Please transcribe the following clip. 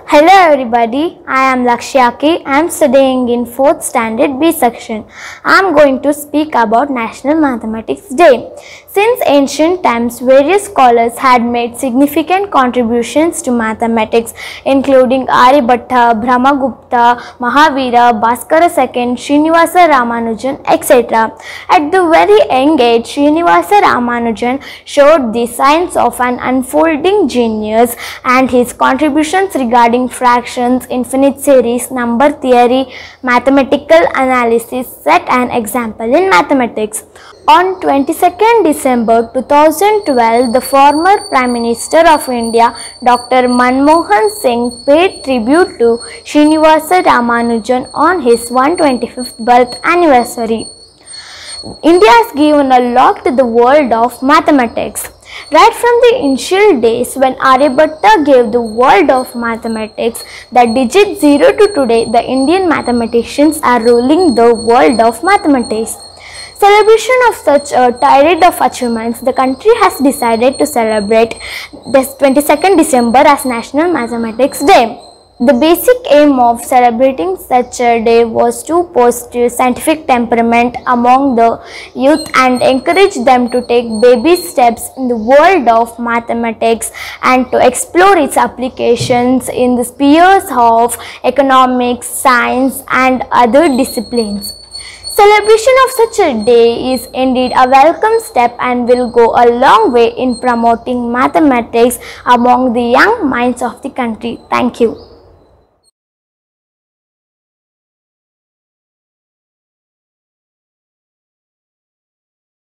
Hello everybody, I am Lakshyaki. I am studying in 4th standard B section. I am going to speak about National Mathematics Day. Since ancient times, various scholars had made significant contributions to mathematics, including Aryabhatta, Brahmagupta, Mahavira, Bhaskara II, Srinivasa Ramanujan, etc. At the very young age, Srinivasa Ramanujan showed the signs of an unfolding genius, and his contributions regarding fractions, infinite series, number theory, mathematical analysis set an example in mathematics. On 22nd December 2012, the former Prime Minister of India, Dr. Manmohan Singh, paid tribute to Srinivasa Ramanujan on his 125th birth anniversary. India has given a lot to the world of mathematics. Right from the initial days when Aryabhatta gave the world of mathematics the digit 0 to today, the Indian mathematicians are ruling the world of mathematics. Celebration of such a tirade of achievements, the country has decided to celebrate this 22nd December as National Mathematics Day. The basic aim of celebrating such a day was to foster scientific temperament among the youth and encourage them to take baby steps in the world of mathematics and to explore its applications in the spheres of economics, science and other disciplines. Celebration of such a day is indeed a welcome step and will go a long way in promoting mathematics among the young minds of the country. Thank you.